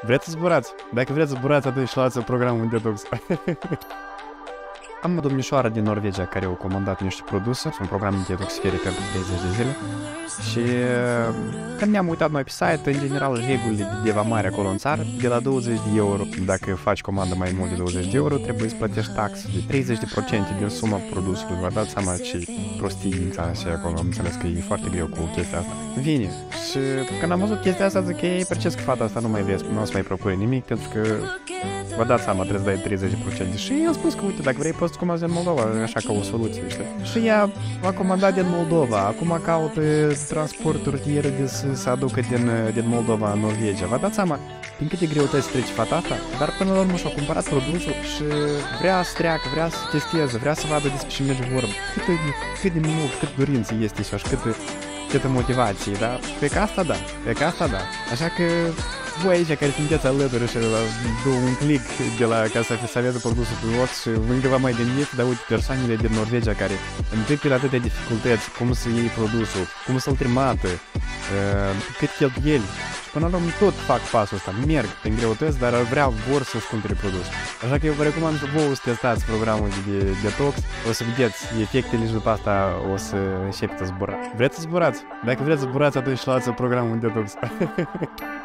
Vreți să zburați? Dacă vreți să zburați, atunci luați programul Detox. Am o domnișoară din Norvegia care au comandat niște produse, un program de detoxifiere pentru 30 de zile. Și când ne-am uitat noi pe site, în general, regulile de vamare acolo în țară, de la 20 de euro, dacă faci comandă mai mult de 20 de euro, trebuie să plătești taxe de 30% din suma produsului. Vă dați seama ce prostii din țara și acolo, am înțeles că e foarte greu cu chestia asta. Vine. Și când am văzut chestia asta, zic, ei, perces că fata asta nu mai vezi, nu o să mai procure nimic, pentru că vă dați seama, trebuie să dai 30%. Și el a spus că, uite, dacă vrei, poți să comanzi din Moldova, așa ca o soluție, știi? Și ea a comandat din Moldova, acum caută transporturi de să aducă din Moldova în Norvegia. Vă dați seama din câte greutăți trece fata asta? Dar până la urmă și-a cumpărat produsul și vrea să treacă, vrea să testeze, vrea să vadă despre ce merge vorba. Cât de mult, cât dorință este și așa, câtă motivație, da? Pe că asta da, Așa că voi aici care sunteți alături și un click de la ca să aveți produsul pe loc și încă vă mai gândiți, dar uite, persoanele din Norvegia care întâmpină atâtea dificultăți, cum să iei produsul, cum să-l trimată, cât cheltuieli. Și până la urmă tot fac pasul ăsta, merg prin greutăți, dar vor să-și cumpere produsul. Așa că eu vă recomand și vouă să testați programul de detox, o să vedeți efectele și după asta o să începeți să zburați. Vreți să zburați? Dacă vreți să zburați, atunci luați programul detox.